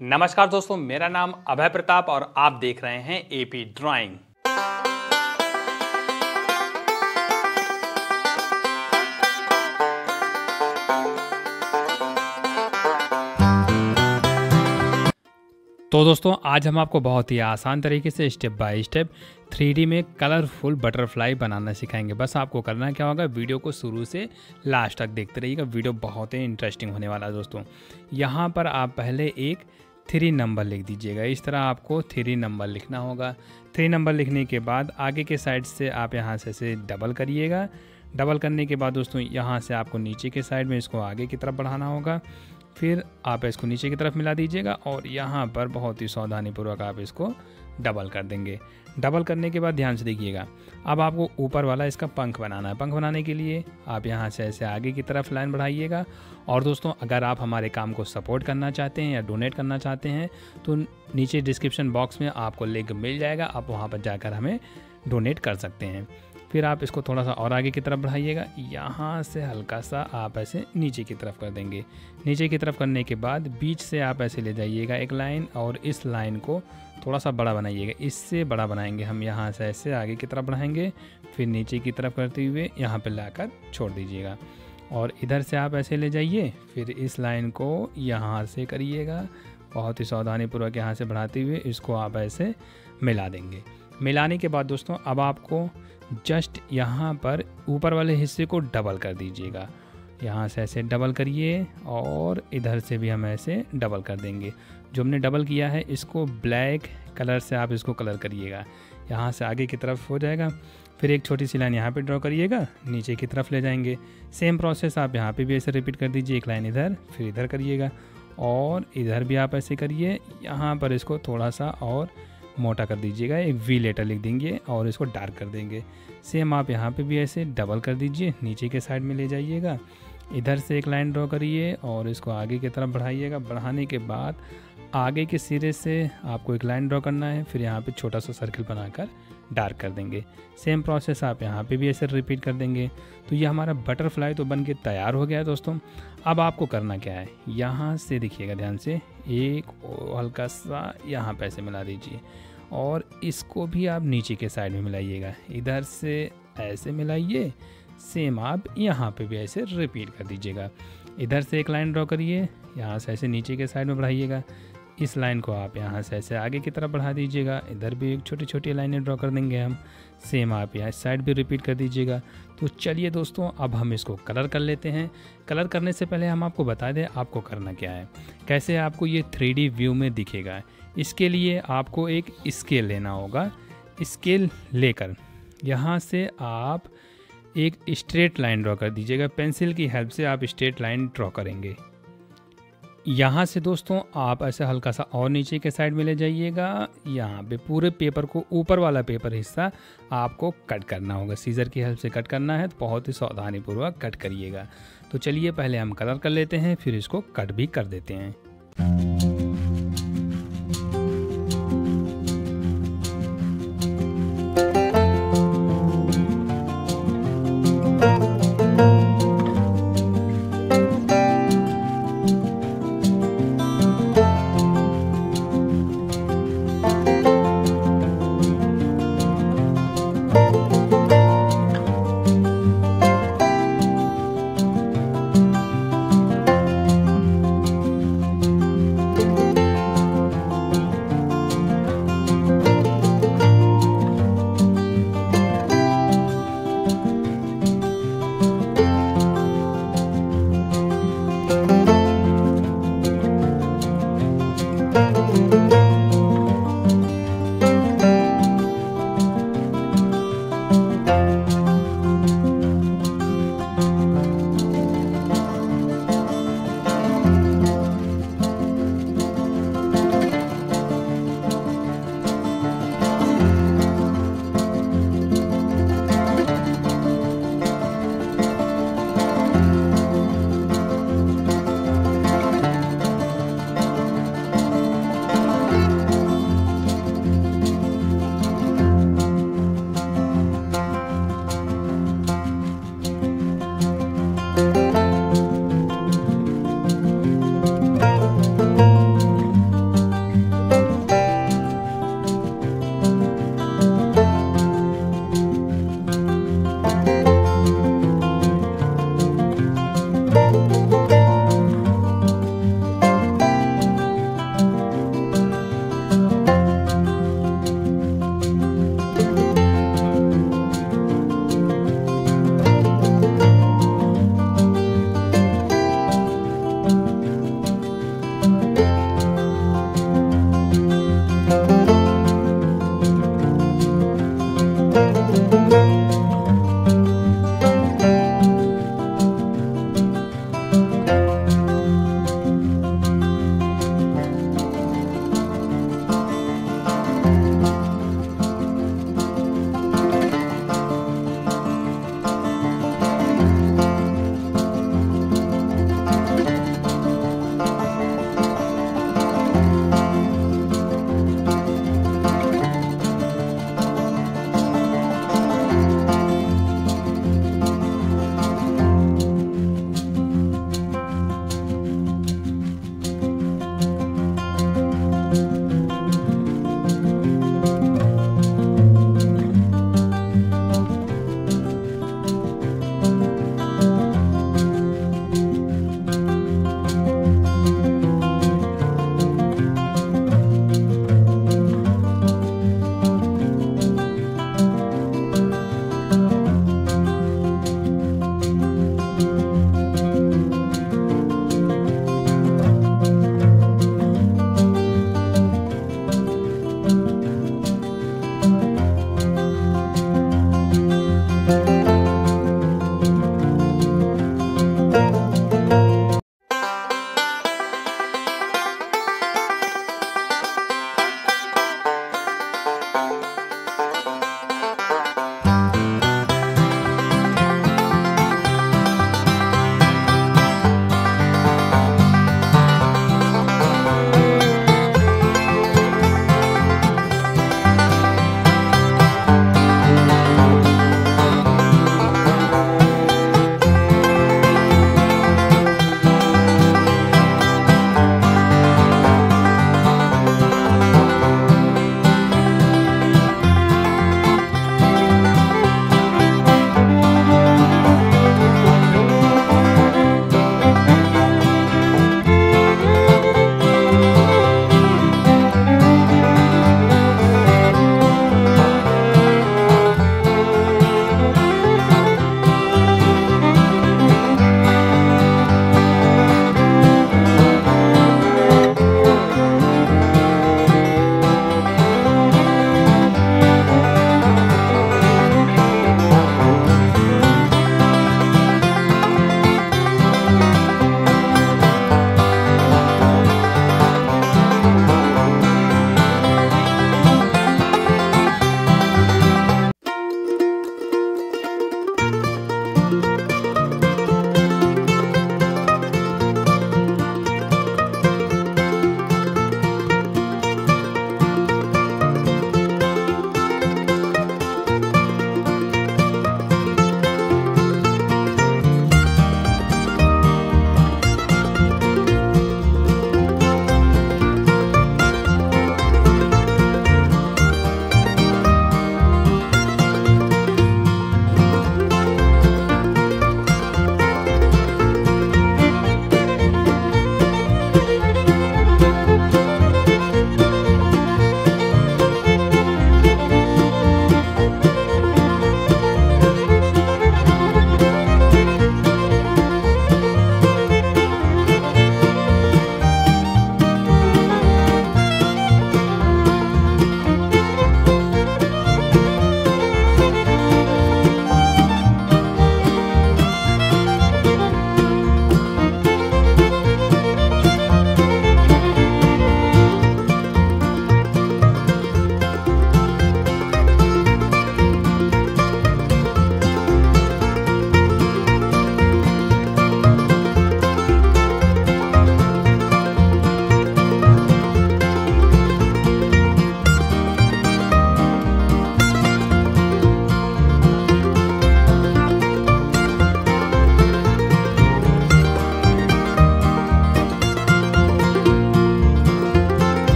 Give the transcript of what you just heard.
नमस्कार दोस्तों, मेरा नाम अभय प्रताप और आप देख रहे हैं एपी ड्राइंग। तो दोस्तों आज हम आपको बहुत ही आसान तरीके से स्टेप बाय स्टेप 3D में कलरफुल बटरफ्लाई बनाना सिखाएंगे। बस आपको करना क्या होगा, वीडियो को शुरू से लास्ट तक देखते रहिएगा। वीडियो बहुत ही इंटरेस्टिंग होने वाला है दोस्तों। यहाँ पर आप पहले एक 3 नंबर लिख दीजिएगा। इस तरह आपको 3 नंबर लिखना होगा। 3 नंबर लिखने के बाद आगे के साइड से आप यहाँ से डबल करिएगा। डबल करने के बाद दोस्तों यहाँ से आपको नीचे के साइड में इसको आगे की तरफ बढ़ाना होगा। फिर आप इसको नीचे की तरफ मिला दीजिएगा और यहाँ पर बहुत ही सावधानीपूर्वक आप इसको डबल कर देंगे। डबल करने के बाद ध्यान से देखिएगा, अब आपको ऊपर वाला इसका पंख बनाना है। पंख बनाने के लिए आप यहाँ से ऐसे आगे की तरफ लाइन बढ़ाइएगा। और दोस्तों अगर आप हमारे काम को सपोर्ट करना चाहते हैं या डोनेट करना चाहते हैं तो नीचे डिस्क्रिप्शन बॉक्स में आपको लिंक मिल जाएगा, आप वहाँ पर जाकर हमें डोनेट कर सकते हैं। फिर आप इसको थोड़ा सा और आगे की तरफ बढ़ाइएगा। यहाँ से हल्का सा आप ऐसे नीचे की तरफ कर देंगे। नीचे की तरफ करने के बाद बीच से आप ऐसे ले जाइएगा एक लाइन और इस लाइन को थोड़ा सा बड़ा बनाइएगा। इससे बड़ा बनाएंगे हम, यहाँ से ऐसे आगे की तरफ बढ़ाएंगे। फिर नीचे की तरफ करते हुए यहाँ पे लाकर छोड़ दीजिएगा और इधर से आप ऐसे ले जाइए। फिर इस लाइन को यहाँ से करिएगा, बहुत ही सावधानीपूर्वक यहाँ से बढ़ाते हुए इसको आप ऐसे मिला देंगे। मिलाने के बाद दोस्तों अब आपको जस्ट यहाँ पर ऊपर वाले हिस्से को डबल कर दीजिएगा। यहाँ से ऐसे डबल करिए और इधर से भी हम ऐसे डबल कर देंगे। जो हमने डबल किया है इसको ब्लैक कलर से आप इसको कलर करिएगा। यहाँ से आगे की तरफ हो जाएगा। फिर एक छोटी सी लाइन यहाँ पे ड्रॉ करिएगा, नीचे की तरफ ले जाएंगे। सेम प्रोसेस आप यहाँ पे भी ऐसे रिपीट कर दीजिए। एक लाइन इधर, फिर इधर करिएगा और इधर भी आप ऐसे करिए। यहाँ पर इसको थोड़ा सा और मोटा कर दीजिएगा, एक वी लेटर लिख देंगे और इसको डार्क कर देंगे। सेम आप यहाँ पे भी ऐसे डबल कर दीजिए, नीचे के साइड में ले जाइएगा। इधर से एक लाइन ड्रॉ करिए और इसको आगे की तरफ बढ़ाइएगा। बढ़ाने के बाद आगे के सिरे से आपको एक लाइन ड्रॉ करना है। फिर यहाँ पे छोटा सा सर्कल बनाकर डार्क कर देंगे। सेम प्रोसेस आप यहाँ पे भी ऐसे रिपीट कर देंगे। तो ये हमारा बटरफ्लाई तो बन के तैयार हो गया है दोस्तों। अब आपको करना क्या है, यहाँ से देखिएगा ध्यान से, एक हल्का सा यहाँ पे ऐसे मिला दीजिए और इसको भी आप नीचे के साइड में मिलाइएगा। इधर से ऐसे मिलाइए। सेम आप यहाँ पे भी ऐसे रिपीट कर दीजिएगा। इधर से एक लाइन ड्रॉ करिए, यहाँ से ऐसे नीचे के साइड में बढ़ाइएगा। इस लाइन को आप यहाँ से ऐसे आगे की तरफ बढ़ा दीजिएगा। इधर भी एक छोटी छोटी लाइनें ड्रॉ कर देंगे हम। सेम आप यहाँ इस साइड भी रिपीट कर दीजिएगा। तो चलिए दोस्तों अब हम इसको कलर कर लेते हैं। कलर करने से पहले हम आपको बता दें आपको करना क्या है, कैसे आपको ये 3D व्यू में दिखेगा। इसके लिए आपको एक स्केल लेना होगा। स्केल लेकर यहाँ से आप एक स्ट्रेट लाइन ड्रॉ कर दीजिएगा। पेंसिल की हेल्प से आप स्ट्रेट लाइन ड्रॉ करेंगे। यहाँ से दोस्तों आप ऐसे हल्का सा और नीचे के साइड में ले जाइएगा। यहाँ पे पूरे पेपर को, ऊपर वाला पेपर हिस्सा आपको कट करना होगा। सीजर की हेल्प से कट करना है, तो बहुत ही सावधानीपूर्वक कट करिएगा। तो चलिए पहले हम कलर कर लेते हैं, फिर इसको कट भी कर देते हैं। है।